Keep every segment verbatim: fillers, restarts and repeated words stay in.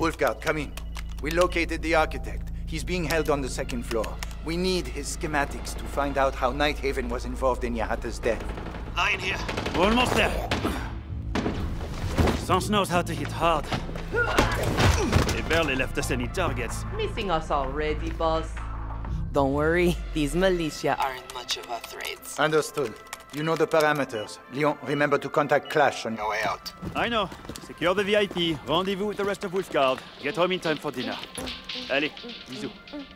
Wolfguard, come in. We located the architect. He's being held on the second floor. We need his schematics to find out how Nighthaven was involved in Yahata's death. Line here. We're almost there. Sans knows how to hit hard. They barely left us any targets. Missing us already, boss. Don't worry, these militia aren't much of a threat. Understood. You know the parameters. Leon, remember to contact Clash on your way out. I know. Secure the V I P. Rendezvous with the rest of Wolfguard. Get home in time for dinner. Allez, bisous.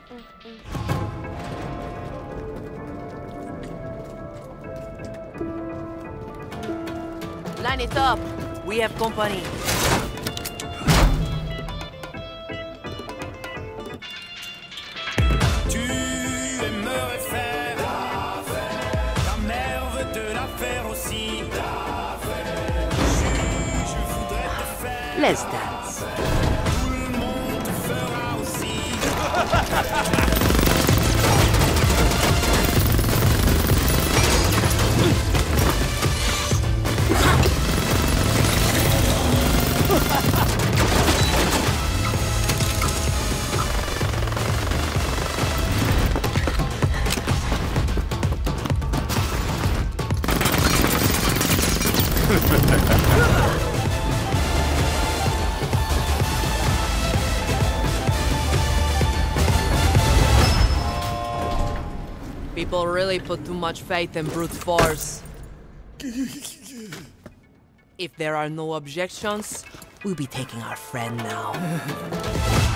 Line it up. We have company. Tu aimerais faire l'affaire. Ta mère veut te la faire aussi. L'affaire. Je, je voudrais te faire. Let's dance. Tout le monde te fera aussi. People really put too much faith in brute force. If there are no objections, we'll be taking our friend now.